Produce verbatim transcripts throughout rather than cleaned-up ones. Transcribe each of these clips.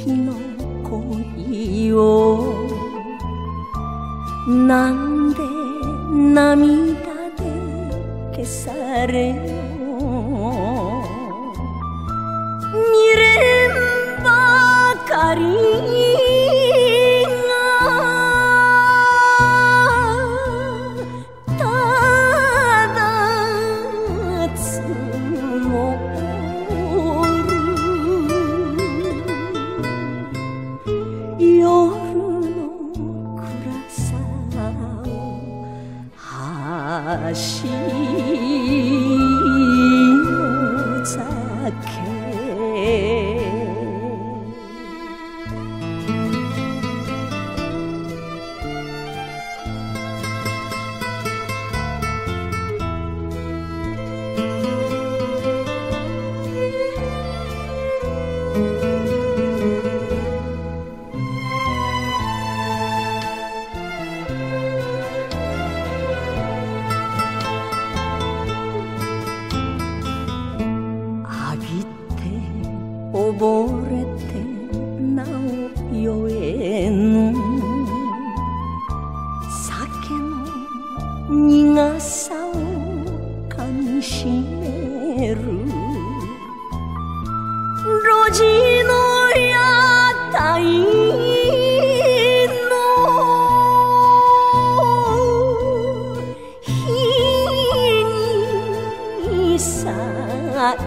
日の恋をなんで涙で消されよ未練ばかりがただ積もる夜の暗さを橋の酒溺れてなお酔えぬ酒の苦さをかみしめる路地の屋台の日にさえ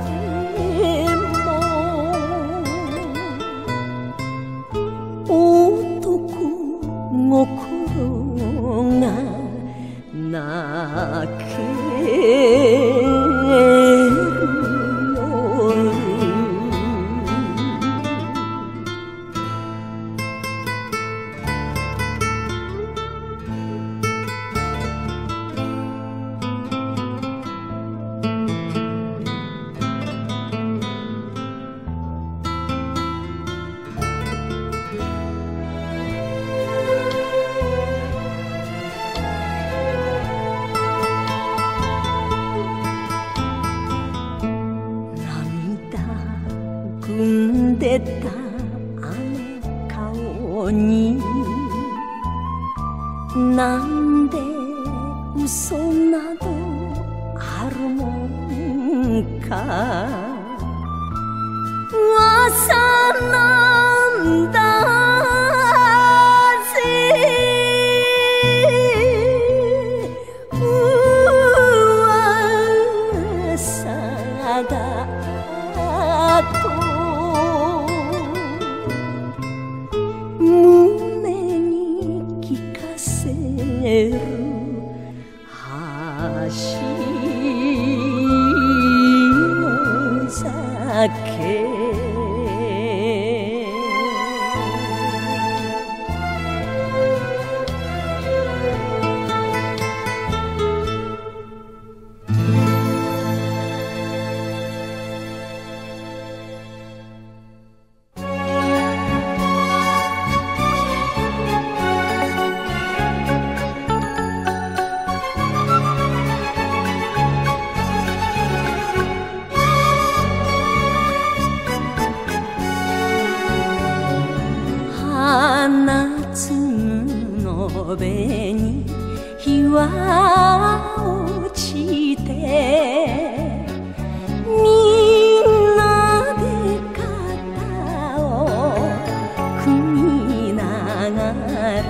心が泣ける夜汲んでたあの顔になんで嘘などあるもんか噂なんだぜ噂だと胸に聞かせる橋の酒夏の辺に日は落ちてみんなで肩を組みながら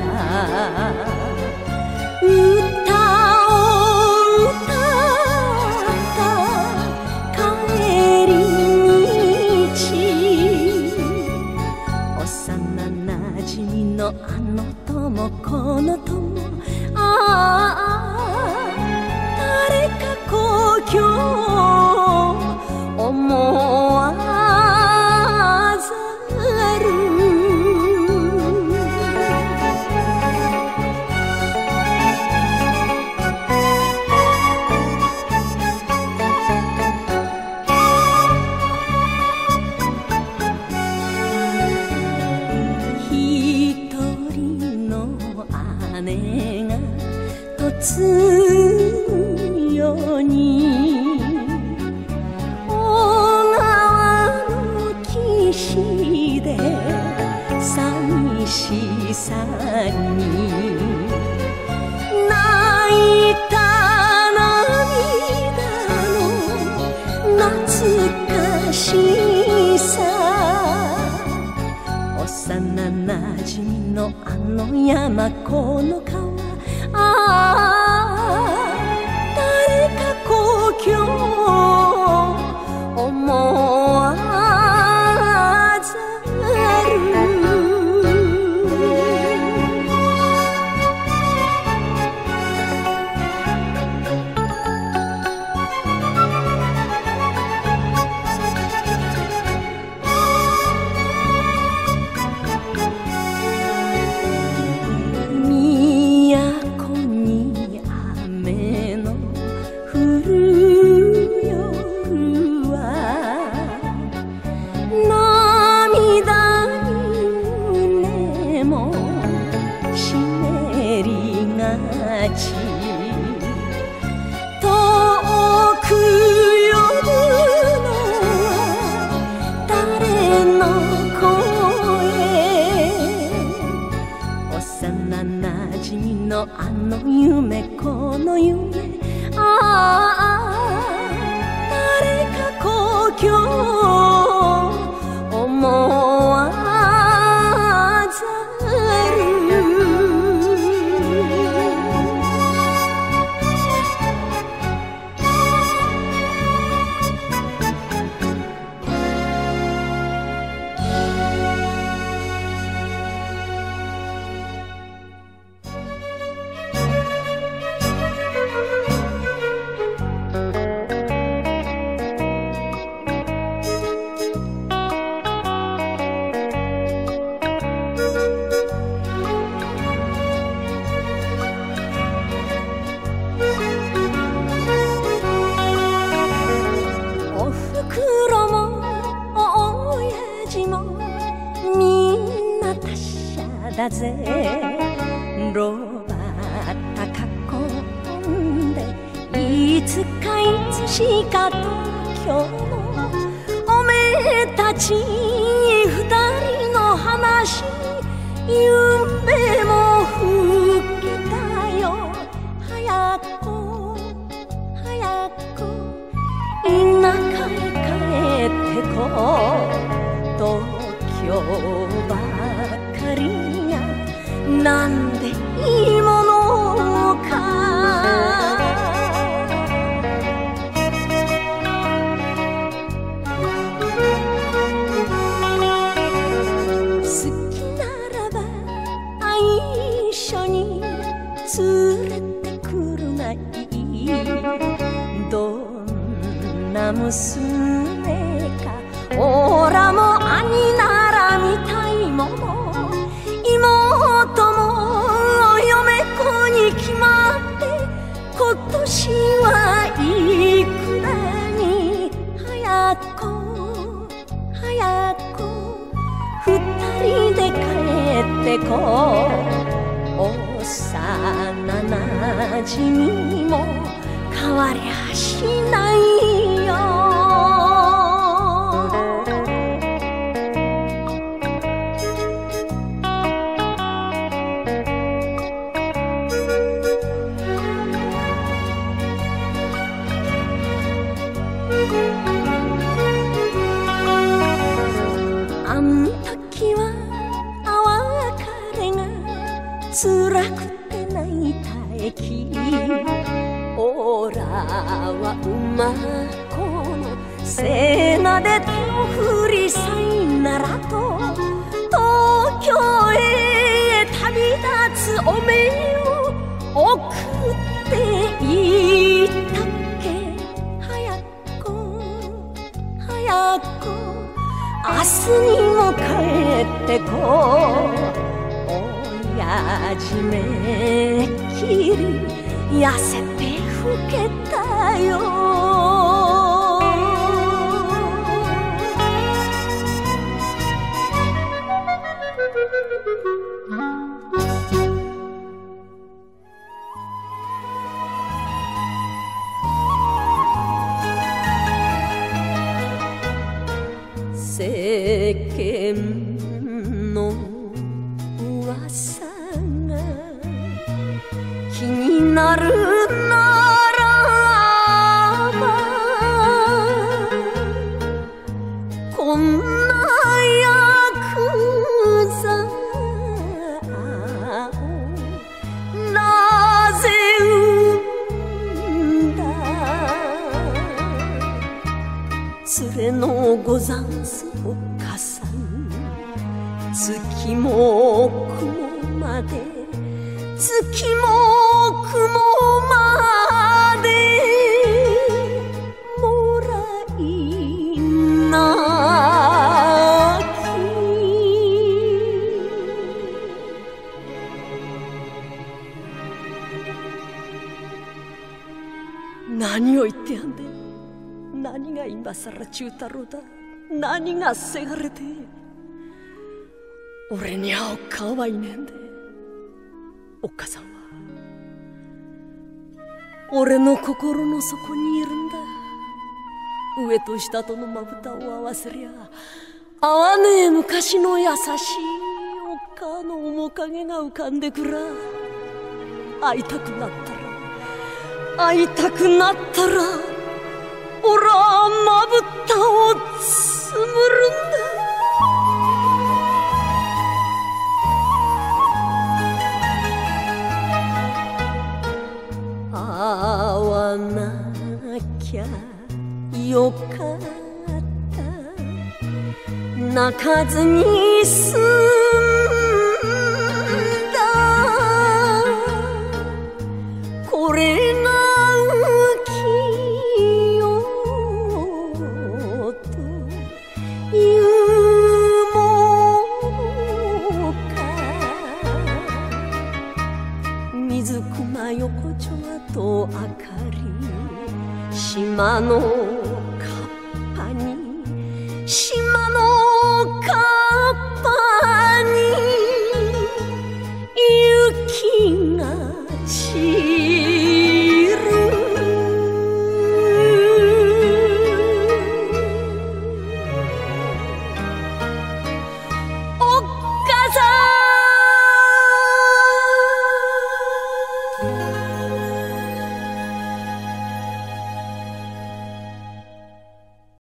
歌を歌った帰り道幼なじみのあの友この友ああ誰か故郷思わざる一人しさに泣いた涙の懐かしさ、幼なじみのあの山この川、ああ誰か故郷思わざる。都に雨の降る夜は涙に胸も湿りがち、遠く呼ぶのは誰の声、幼なじみのあの夢この夢、ああ誰か故郷思わざる。だぜロバタ囲んで、いつかいつしかと今日もおめえたち二人の話、夢も吹きたよ。早く早く田舎へ帰ってこう、東京ばかりなんでいいものか。好きならば一緒に連れてくるがいい。どんな娘かおらも兄なら見たいもの、妹も嫁子に決まって今年はいくらに、早く早く二人で帰ってこう。幼なじみも変わりゃしないよ。あん時はあ別れが辛くて泣いた駅、おらは馬子のせなで手を振りさいならと、東京へ旅立つおめえを送っていったっけ。早く早く明日にも帰ってこう。親父めっきり痩せて老けたよ。世間のなるならばこんなヤクザをなぜ生んだ連れのござんすおっかさん月も雲まで月も雲までもらいなき何を言ってやんで何が今さら中太郎だ何がせがれて俺にはおっかんはいねえんでおっかさんは俺の心の底にいるんだ上と下とのまぶたを合わせりゃ合わねえ昔の優しいおっかの面影が浮かんでくら会いたくなったら会いたくなったらおらまぶたをつむるんだ会わなきゃよかった泣かずに済んだこれが浮世というものか水熊横丁と明かり島のカッパに島のカッパに雪が散るおっかさん